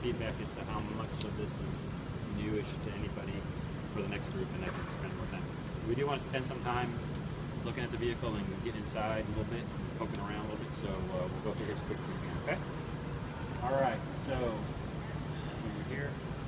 feedback as to how much of this is newish to anybody for the next group, and I can spend more time. We do want to spend some time looking at the vehicle and getting inside a little bit, poking around a little bit, so we'll go through here as quick as we can, okay? All right, so over here.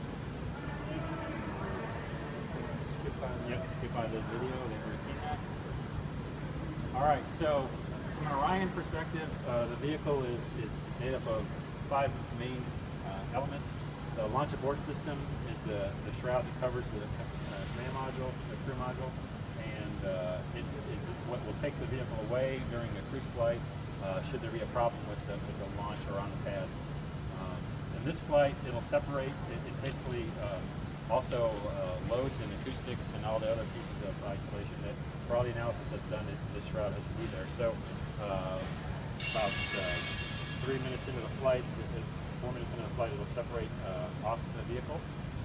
Skip by the video, they've already seen that. All right, so from an Orion perspective, the vehicle is made up of 5 main elements. The launch abort system is the shroud that covers the command module, the crew module, and it is what will take the vehicle away during a cruise flight should there be a problem with the launch or on the pad. In this flight, it'll separate. It's basically also loads and acoustics and all the other pieces of isolation that, for all the analysis that's done, this shroud has to be there. So about 3 minutes into the flight, 4 minutes into the flight, it'll separate off the vehicle.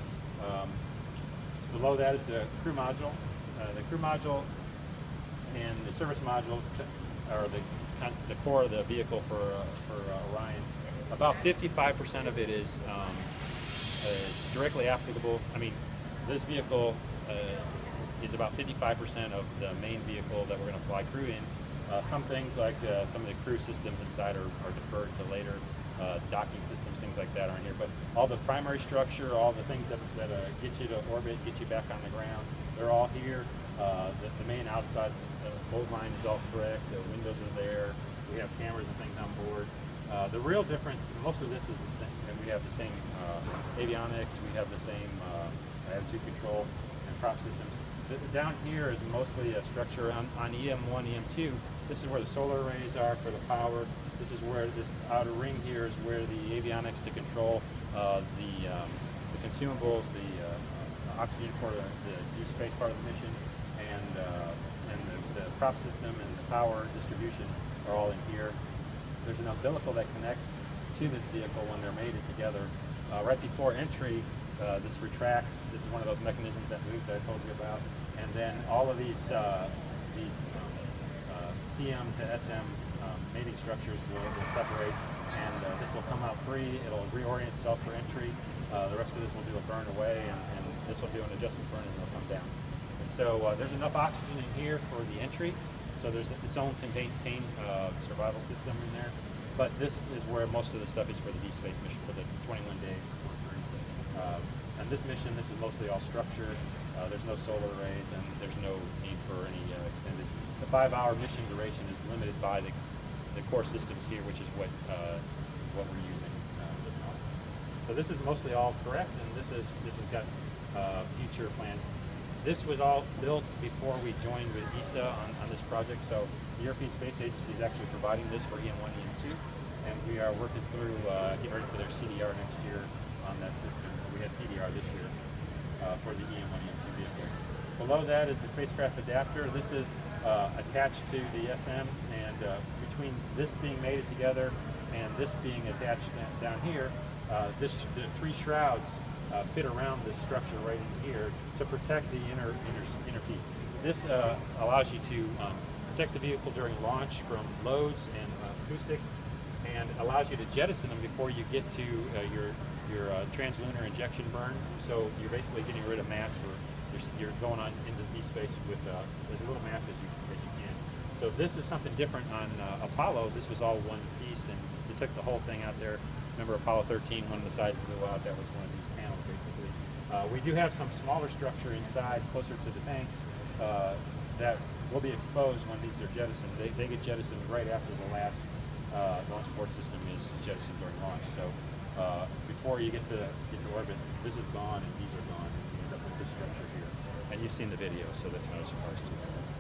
Below that is the crew module. The crew module and the service module are the core of the vehicle for Orion. About 55% of it is directly applicable. I mean, this vehicle is about 55% of the main vehicle that we're going to fly crew in. Some things like some of the crew systems inside are deferred to later. Docking systems, things like that aren't here. But all the primary structure, all the things that get you to orbit, get you back on the ground, they're all here. The main outside load line is all correct. The windows are there. We have cameras and things on board. The real difference, most of this is the same, and we have the same avionics, we have the same attitude control and prop systems. Down here is mostly a structure on EM1, EM2. This is where the solar arrays are for the power. This is where this outer ring here is where the avionics to control the consumables, the oxygen for the deep space part of the mission, and the prop system and the power distribution are all in here. There's an umbilical that connects to this vehicle when they're mated together. Right before entry, this retracts. This is one of those mechanisms that moves that I told you about. And then all of these CM to SM mating structures will separate, and this will come out free. It'll reorient itself for entry. The rest of this will do a burn away, and this will do an adjustment burn, and it'll come down. And so there's enough oxygen in here for the entry. So there's its own contained survival system in there. But this is where most of the stuff is for the deep space mission for the 21 days. And this mission, this is mostly all structure. There's no solar arrays, and there's no need for any extended. The 5-hour mission duration is limited by the core systems here, which is what we're using. So this is mostly all correct, and this has got future plans. This was all built before we joined with ESA on this project, so the European Space Agency is actually providing this for EM1, EM2, and we are working through getting ready for their CDR next year on that system. We had PDR this year for the EM1, EM2 vehicle. Below that is the spacecraft adapter. This is attached to the SM, and between this being mated together and this being attached down here, the 3 shrouds fit around this structure right in here to protect the inner piece. This allows you to protect the vehicle during launch from loads and acoustics, and allows you to jettison them before you get to your translunar injection burn. So you're basically getting rid of mass you're going on into deep space with as little mass as you can. So this is something different on Apollo. This was all one piece, and they took the whole thing out there. Remember Apollo 13, one of the sides blew out. That was one of these panels, basically. We do have some smaller structure inside, closer to the tanks, that will be exposed when these are jettisoned. They get jettisoned right after the last launch abort system is jettisoned during launch. So before you get to orbit, this is gone and these are gone, and you end up with this structure here. And you've seen the video, so that's not a surprise to you.